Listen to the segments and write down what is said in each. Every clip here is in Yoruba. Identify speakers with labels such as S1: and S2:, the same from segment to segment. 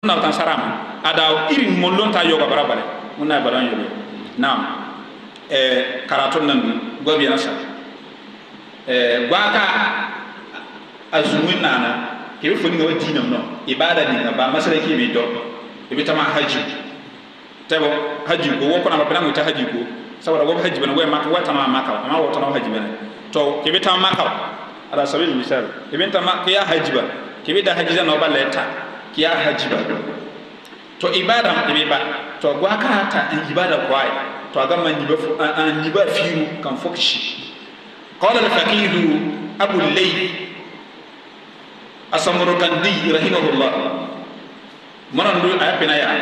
S1: na tan sarama ada irin mollon ta yoga barabare munna baran yoga nam karatun nan gobi na sa gwaka azumin nana ke funi ga wadina no ibada ni ba masala ke bi do ibi tama haji tabo haji ko wo kona ba ta haji ko saboda go haji bana go maka wata ma maka amma wata na haji bana to ke bi tama maka ala sabil misal ke bi tama ke ya haji ba ke bi da haji na ba leta kiya hajiba to ibada ibe to gwa ka ta ibada kwai to aga man yiba firu kan fokshi qala al-faqih abu al-layth as-samarqandi rahimahullah manan do ayapina ya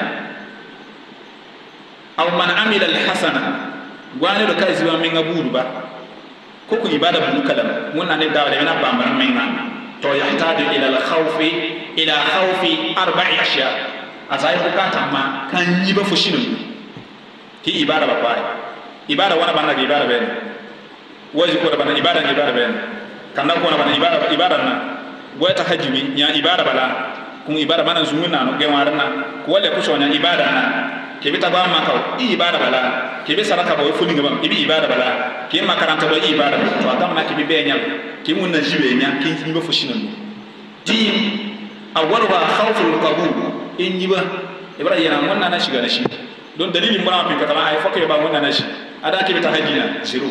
S1: aw man amila al-hasana gwani do kai ziba min ngaburu ba ko ku ibada bu kalam mun ne dawale na ba man min to yahtaju ila al-khawfi ila khawfi arba'i ashya azai bukata ma kan yiba fushinu ki ibada ba kwai ibada wana banda ki ibada ben waji ko banda ibada ni ibada ben kan ko na banda ibada na goyata hajimi nya ibada bala kun ibada manan zumuna no ge warna ko wala ko shonya ibada na ke bita ba maka ibada bala ke be saraka ba funi ngam ibi ibada bala ke makaranta ba ibada to adam na ke bi be nya ke mun na jibe nya ke yiba fushinu di awwalwa khawful qabul in yiba ibra yana wannan na shiga da shi don dalilin muna fin kama ai fokke ba wannan na shi ada ke ta hajina zero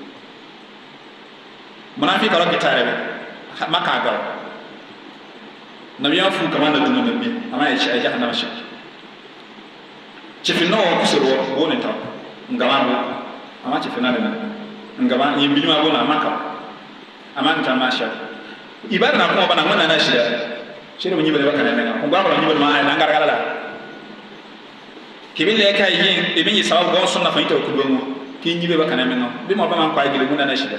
S1: munafi kala ke tare maka ga nabiyan fu kama na dunan nabi amma ya ci a jahannama shi cifin nawa kusurwa gone ta ngama bo amma cifin na da ngama yin bilima gona maka amma ta ma sha ibada na kuma bana wannan na shi shire munyi bele bakana menga ko ngabara nyibel ma ay nangar galala kibile kay yin be mi sababu gon sunna fa ita ko domo ki nyibe bakana menga be mo ba man ko ay gile munana shida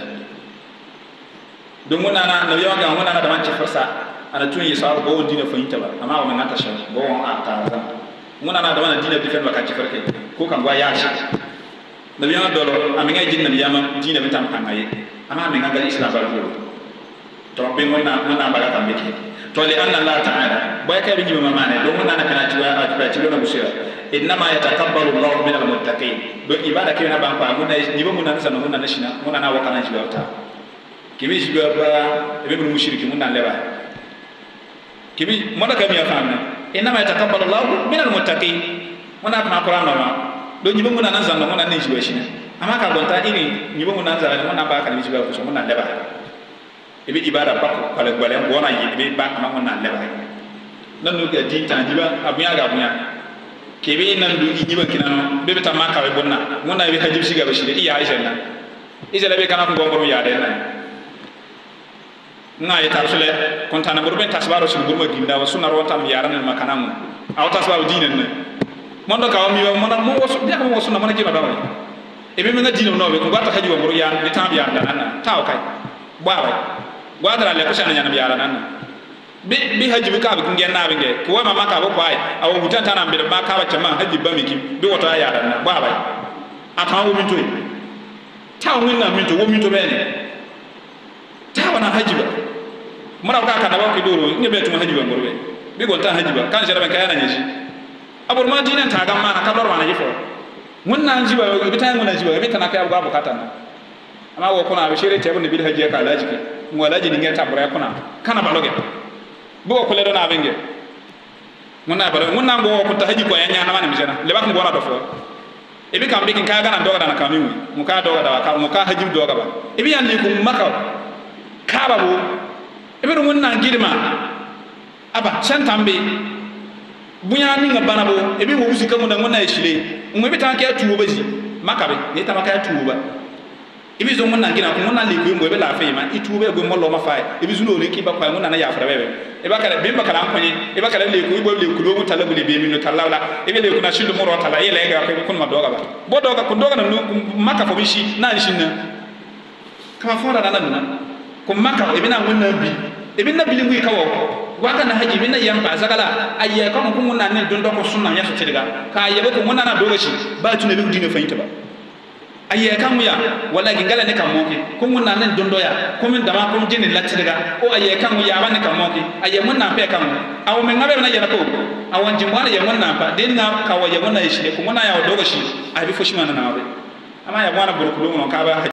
S1: do munana na yawa ga munana da man ci farsa ana tun yi sababu gon dina fa ita ba amma wa man ta sha gon a ta za munana da man dina bi fen baka ci farke ko kan gwa ya shi da yawa dolo aminga jinna biyama dina bi tam kan ayi amma aminga ga islam ba do to be munana ba ka mbeke to li anna Allah ta'ala boy kay bi ma mané do mun na kana ci wa ba ci lona busira inma yatakabbalu Allah min al-muttaqin do ibada ke na ban pa mun na ni ba mun na sanu mun na shina mun na wakana ci wata kimi ci ba be mun mushriki mun na leba kimi mon ka mi afamna inma yatakabbalu Allah min al-muttaqin mun na ma Qur'an ma do ni ba mun na zanna mun na ni ci ba shina amma ka gonta ini ni ba mun na zanna mun na ba ka ni ci ba ko mun na leba ibi ibada bakko kala gwale wona yibe ba ma wona leba nan no ga dinta diba abuya ga abuya kebe nan du yiba kinano bebe ta maka be bonna wona bi hajib siga be shide iya aisha na ijala be kana ko ngoro ya de na na ya tarsule kontana burben tasbaro shi burma ginda wa sunna ronta mi yaran ma kanam aw tasbaro dinen ne mondo ka mi mo na mo wasu ya mo sunna mo na jiba dawo ebe me na dino no be ko gata hajiba ngoro ya ni tam ya ndana taw kai bawa gwadara le kushana nyana biara nan bi haji ka bi ngen na bi nge ko ma maka bo kwai awu hutan tana mbe ma ka ba chama haji ba miki bi wota ya dan ba ba atan wo minto ta won na minto wo minto bene ta wana haji ba mura ka ka na ba ki doro nge be tuma haji ba ngorbe bi gonta haji ba kan jara ban kaya na nyeji abur ma dinan ta ga ma ka doro wana jifo mun na nji ba bi ta mun na ji ba bi ta na ka ba bukata na amma wo kuna be shere tebe ne bil haji ka alaji ke ngwalaji ni ngeta bura kuna kana baloge bo ko le do na benge munna baro munna go ko ta haji ko yanya na mani bijana le bak ngona do fo e bi kam bi kin ka ga na do ga na kamimu mu ka do ga da ka mu ka haji do ga ba e bi yan ni ko maka ka ba bo e bi munna girma aba san tambe bunya ni ngabana bo e bi wo usika mu na ngona e shile mu bi tan ka tuwo baji maka be ni ta maka tuwo ba ibi zo mun na ngina ko mun na le ko mbo be la fe ma itube go mo lo ma fa ibi zuno le ki ba kwa mun na ya fra bebe e ba kala bimba kala ankonye e ba kala le ko ibo le ko lo mutala bule be mi no talawla e be le ko na shindo mo ro tala e le ga ko kun ma doga ba bo doga ko doga na maka fo bishi na shinna kama fora na na ko maka e bi na mun na bi e bi na bilingu ka wo wa kana haji bi na yamba zakala ayya ko mun na ne don do ko sunna ya so tidiga ka ayya ko mun na doga shi ba tune bi dina fa yita ba aye kan ya wala gingala ne kan moki ko mun nan dondo ya ko min dama ko jini latirga o aye kan ya ban ne kan moki aye mun na pe kan aw men ngabe na yana ko awan jimwana ya mun na pa den na ka wa ya mun na shi ko mun na ya dogo shi abi fo shi man na awe ama ya bwana burkudu mun ka ba